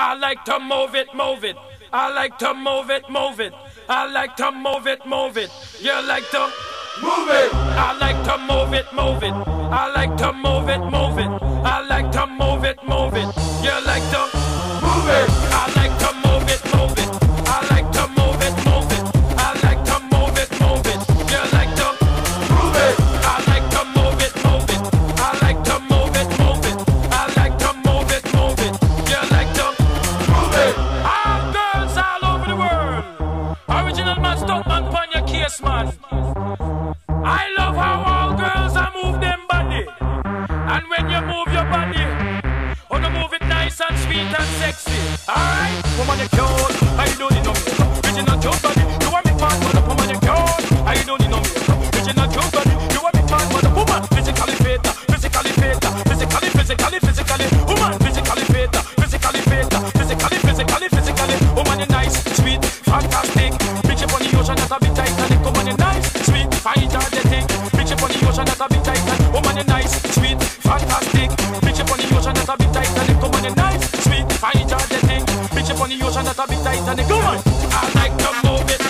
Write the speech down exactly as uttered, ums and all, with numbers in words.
I like to move it, move it. I like to move it, move it. I like to move it, move it. You like to move it. I like to move it, move it. I like to move it, move it. I like to move it, move it. You like to move it. I like to move it, move it. I like to move it, move it. I like to move it, move it. You like to move it. I like to move it, move it. I like to move it, move it. I like to move it, move it. You like to move it. All girls all over the world. Original man, stuntman, pon your case, man. I love how all girls are move them body. And when you move your body, oh, you move it nice and sweet and sexy. Alright? Woman, you cute. I don't need no makeup. Original cute body. You want me fat, but woman, you cute. I don't need no makeup. Original cute body. You want me fat, but woman, physically fit, physically fit, physically, physically, physically. Woman, physically fit, physically fit, physically, physically, physically. Woman, you nice, sweet, fantastic. Bitch up on the ocean, that's a bit Titanic. Woman, you nice, sweet, fine, energetic. Bitch up on the ocean, that's a bit Titanic. Woman, you nice, sweet, fantastic. Bitch up on the ocean, that's a bit Titanic. Woman, you nice, sweet, fine, energetic. Bitch up on the ocean, that's a bit Titanic. Come on, I like to move it.